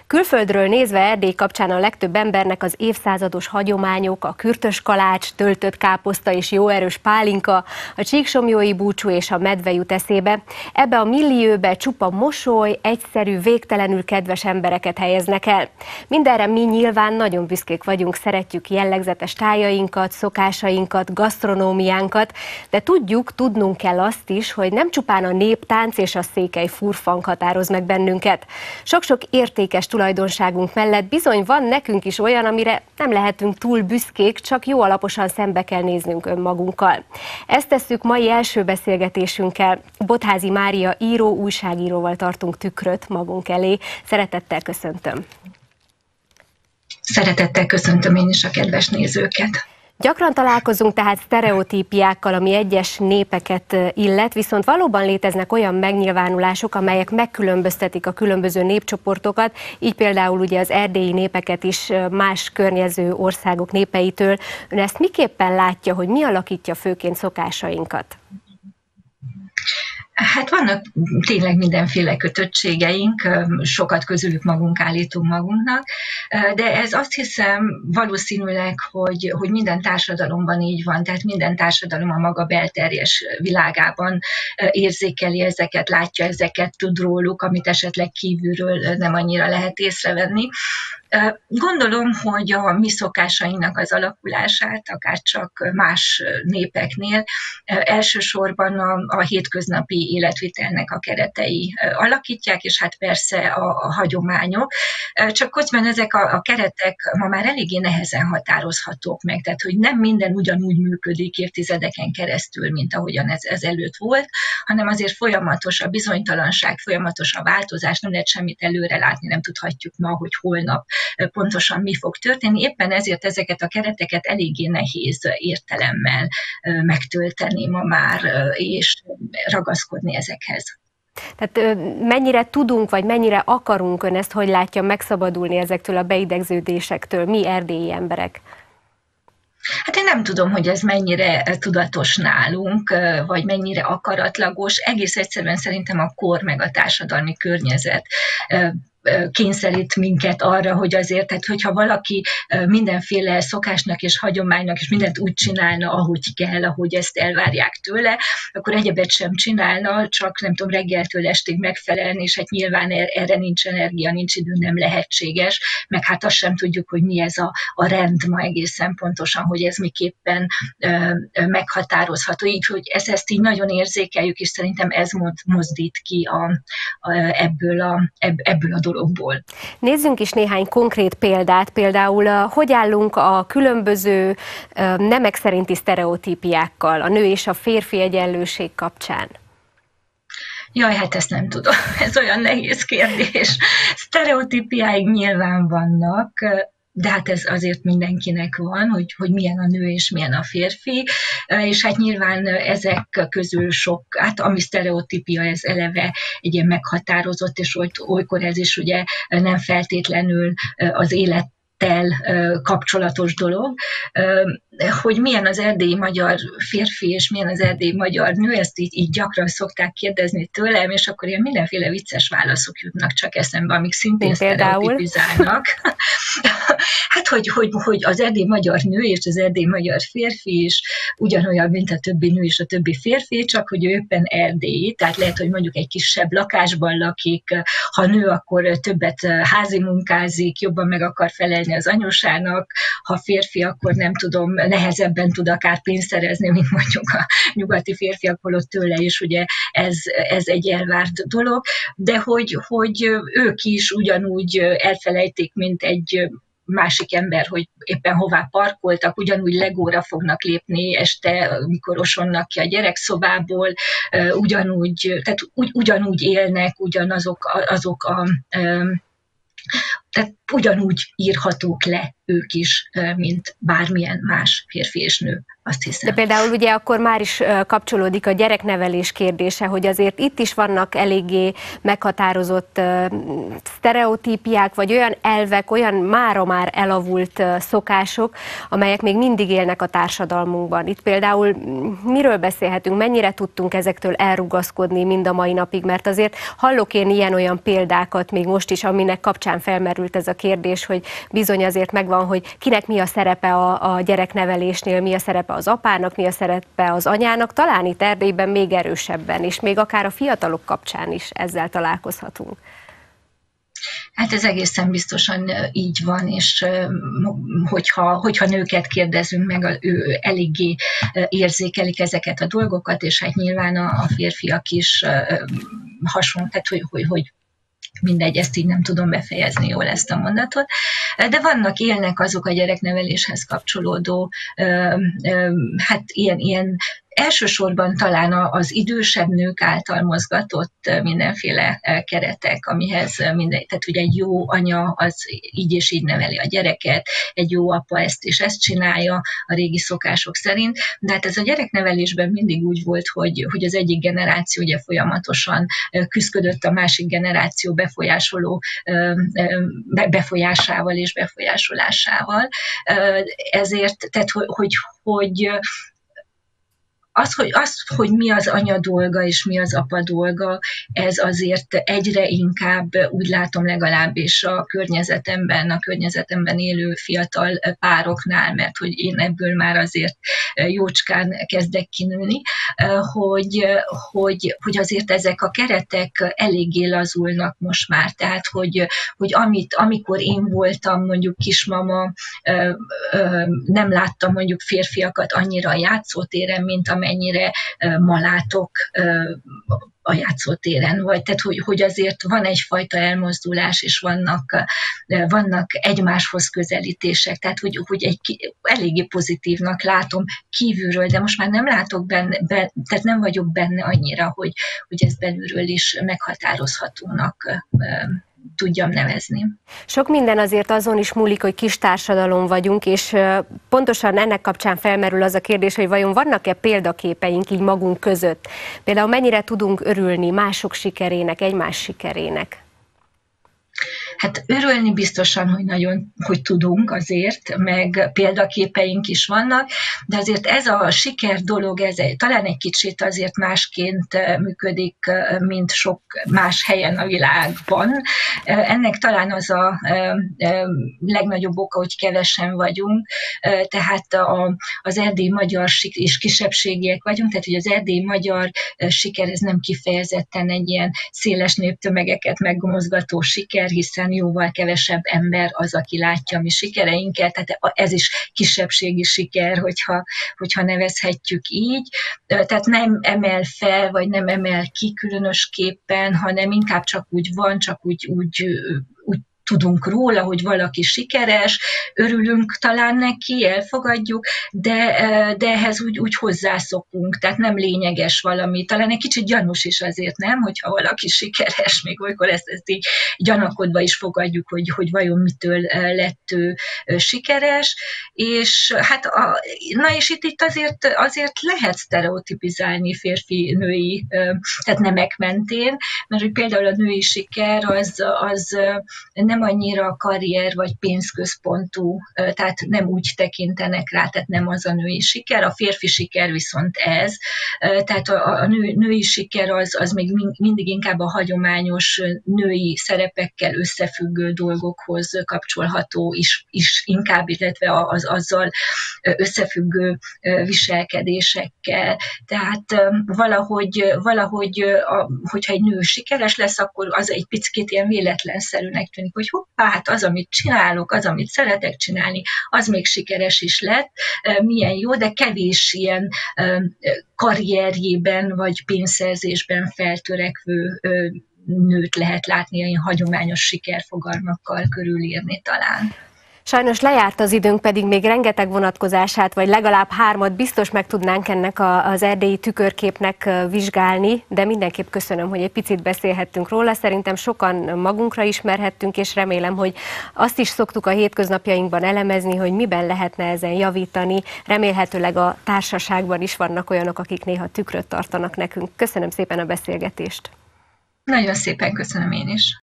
Külföldről nézve Erdély kapcsán a legtöbb embernek az évszázados hagyományok, a kürtös kalács, töltött káposzta és jó erős pálinka, a csíksomjói búcsú és a medve jut eszébe. Ebbe a millióbe csupa mosoly, egyszerű, végtelenül kedves embereket helyeznek el. Mindenre mi nyilván nagyon büszkék vagyunk, szeretjük jellegzetes tájainkat, szokásainkat, gasztronómiánkat, de tudnunk kell azt is, hogy nem csupán a néptánc és a székely furfang határoz meg bennünket. Sok-sok értékes tulajdonságunk mellett bizony van nekünk is olyan, amire nem lehetünk túl büszkék, csak jó alaposan szembe kell néznünk önmagunkkal. Ezt tesszük mai első beszélgetésünkkel. Bottházy Mária író, újságíróval tartunk tükröt magunk elé. Szeretettel köszöntöm. Szeretettel köszöntöm én is a kedves nézőket. Gyakran találkozunk tehát sztereotípiákkal, ami egyes népeket illet, viszont valóban léteznek olyan megnyilvánulások, amelyek megkülönböztetik a különböző népcsoportokat, így például ugye az erdélyi népeket is más környező országok népeitől. Ön ezt miképpen látja, hogy mi alakítja főként szokásainkat? Hát vannak tényleg mindenféle kötöttségeink, sokat közülük magunk állítunk magunknak, de ez azt hiszem valószínűleg, hogy minden társadalomban így van, tehát minden társadalom a maga belterjes világában érzékeli ezeket, látja ezeket, tud róluk, amit esetleg kívülről nem annyira lehet észrevenni. Gondolom, hogy a mi szokásainknak az alakulását, akár csak más népeknél, elsősorban a hétköznapi életvitelnek a keretei alakítják, és hát persze a hagyományok. Csak közben ezek a keretek ma már eléggé nehezen határozhatók meg, tehát hogy nem minden ugyanúgy működik évtizedeken keresztül, mint ahogyan ez előtt volt, hanem azért folyamatos a bizonytalanság, folyamatos a változás, nem lehet semmit előre látni, nem tudhatjuk ma, hogy holnap pontosan mi fog történni. Éppen ezért ezeket a kereteket eléggé nehéz értelemmel megtölteni ma már, és ragaszkodni ezekhez. Tehát mennyire tudunk, vagy mennyire akarunk, ön ezt hogy látja, megszabadulni ezektől a beidegződésektől, mi erdélyi emberek? Hát én nem tudom, hogy ez mennyire tudatos nálunk, vagy mennyire akaratlagos. Egész egyszerűen szerintem a kor meg a társadalmi környezet kényszerít minket arra, hogy azért, tehát hogyha valaki mindenféle szokásnak és hagyománynak és mindent úgy csinálna, ahogy kell, ahogy ezt elvárják tőle, akkor egyebet sem csinálna, csak nem tudom, reggeltől estig megfelelni, és hát nyilván erre nincs energia, nincs idő, nem lehetséges, meg hát azt sem tudjuk, hogy mi ez a rend ma egészen pontosan, hogy ez miképpen meghatározható. Így, hogy ezt így nagyon érzékeljük, és szerintem ez mozdít ki ebből a dologból. Nézzünk is néhány konkrét példát, például hogy állunk a különböző nemek szerinti sztereotípiákkal, a nő és a férfi egyenlőség kapcsán. Jaj, hát ezt nem tudom, ez olyan nehéz kérdés. Sztereotípiáig nyilván vannak, de hát ez azért mindenkinek van, hogy milyen a nő és milyen a férfi, és hát nyilván ezek közül sok, hát ami sztereotípia, ez eleve egy ilyen meghatározott, és olykor ez is ugye nem feltétlenül az élettel kapcsolatos dolog. Hogy milyen az erdélyi magyar férfi, és milyen az erdélyi magyar nő, ezt így gyakran szokták kérdezni tőlem, és akkor ilyen mindenféle vicces válaszok jutnak csak eszembe, amik szintén sztereotipizálnak. Hát, hogy az erdélyi magyar nő és az erdélyi magyar férfi is ugyanolyan, mint a többi nő és a többi férfi, csak hogy ő éppen erdélyi, tehát lehet, hogy mondjuk egy kisebb lakásban lakik, ha nő, akkor többet házi munkázik, jobban meg akar felelni az anyósának, ha férfi, akkor nem tudom, nehezebben tud akár pénzt szerezni, mint mondjuk a nyugati férfiak, holott tőle is ugye ez egy elvárt dolog, de hogy ők is ugyanúgy elfelejtik, mint egy másik ember, hogy éppen hová parkoltak, ugyanúgy legóra fognak lépni este, mikor osonnak ki a gyerekszobából, ugyanúgy élnek, ugyanazok tehát ugyanúgy írhatók le ők is, mint bármilyen más férfi és nő, azt hiszem. De például ugye akkor már is kapcsolódik a gyereknevelés kérdése, hogy azért itt is vannak eléggé meghatározott sztereotípiák, vagy olyan elvek, olyan mára már elavult szokások, amelyek még mindig élnek a társadalmunkban. Itt például miről beszélhetünk, mennyire tudtunk ezektől elrugaszkodni mind a mai napig, mert azért hallok én ilyen-olyan példákat még most is, aminek kapcsán felmerült ez a kérdés, hogy bizony azért megvan, hogy kinek mi a szerepe a gyereknevelésnél, mi a szerepe az apának, mi a szerepe az anyának, talán itt Erdélyben még erősebben, és még akár a fiatalok kapcsán is ezzel találkozhatunk. Hát ez egészen biztosan így van, és hogyha nőket kérdezünk meg, ő eléggé érzékelik ezeket a dolgokat, és hát nyilván a férfiak is hasonló, tehát hogy mindegy, ezt így nem tudom befejezni jól ezt a mondatot, de élnek azok a gyerekneveléshez kapcsolódó, hát ilyen elsősorban talán az idősebb nők által mozgatott mindenféle keretek, amihez tehát ugye egy jó anya az így és így neveli a gyereket, egy jó apa ezt és ezt csinálja a régi szokások szerint, de hát ez a gyereknevelésben mindig úgy volt, hogy az egyik generáció ugye folyamatosan küzdött a másik generáció befolyásával és befolyásolásával. Ezért, tehát hogy mi az anya dolga és mi az apa dolga, ez azért egyre inkább úgy látom legalábbis a környezetemben élő fiatal pároknál, mert hogy én ebből már azért jócskán kezdek kinőni, hogy azért ezek a keretek eléggé lazulnak most már. Tehát, hogy amikor én voltam mondjuk kismama, nem láttam mondjuk férfiakat annyira a játszótéren, mint amennyire ma látok a játszótéren, vagy tehát hogy azért van egyfajta elmozdulás, és vannak egymáshoz közelítések, tehát hogy eléggé pozitívnak látom kívülről, de most már nem látok benne, tehát nem vagyok benne annyira, hogy ez belülről is meghatározhatónak tudjam nevezni. Sok minden azért azon is múlik, hogy kis társadalom vagyunk, és pontosan ennek kapcsán felmerül az a kérdés, hogy vajon vannak-e példaképeink így magunk között? Például mennyire tudunk örülni mások sikerének, egymás sikerének? Hát örülni biztosan, hogy tudunk azért, meg példaképeink is vannak, de azért ez a siker dolog, talán egy kicsit azért másként működik, mint sok más helyen a világban. Ennek talán az a legnagyobb oka, hogy kevesen vagyunk, tehát az erdélyi magyar és kisebbségiek vagyunk, tehát hogy az erdélyi magyar siker, ez nem kifejezetten egy ilyen széles néptömegeket megmozgató siker, hiszen jóval kevesebb ember az, aki látja a mi sikereinket, tehát ez is kisebbségi siker, hogyha nevezhetjük így. Tehát nem emel fel, vagy nem emel ki különösképpen, hanem inkább csak úgy van, csak úgy tudunk róla, hogy valaki sikeres, örülünk talán neki, elfogadjuk, de ehhez úgy hozzászokunk, tehát nem lényeges valami. Talán egy kicsit gyanús is azért, nem? Hogyha valaki sikeres, még olykor ezt így gyanakodva is fogadjuk, hogy vajon mitől lett ő sikeres, és hát és itt azért lehet sztereotipizálni férfi-női, tehát nemek mentén, mert hogy például a női siker az nem annyira karrier vagy pénzközpontú, tehát nem úgy tekintenek rá, tehát nem az a női siker, a férfi siker viszont ez, tehát a női siker az még mindig inkább a hagyományos női szerepekkel összefüggő dolgokhoz kapcsolható is inkább, illetve azzal összefüggő viselkedésekkel. Tehát hogyha egy nő sikeres lesz, akkor az egy picit ilyen véletlenszerűnek tűnik, hogy hoppá, hát az, amit csinálok, az, amit szeretek csinálni, az még sikeres is lett, milyen jó, de kevés ilyen karrierjében vagy pénzszerzésben feltörekvő nőt lehet látni ilyen hagyományos sikerfogalmakkal körülírni talán. Sajnos lejárt az időnk, pedig még rengeteg vonatkozását, vagy legalább 3 biztos meg tudnánk ennek az erdélyi tükörképnek vizsgálni, de mindenképp köszönöm, hogy egy picit beszélhettünk róla. Szerintem sokan magunkra ismerhettünk, és remélem, hogy azt is szoktuk a hétköznapjainkban elemezni, hogy miben lehetne ezen javítani. Remélhetőleg a társaságban is vannak olyanok, akik néha tükröt tartanak nekünk. Köszönöm szépen a beszélgetést. Nagyon szépen köszönöm én is.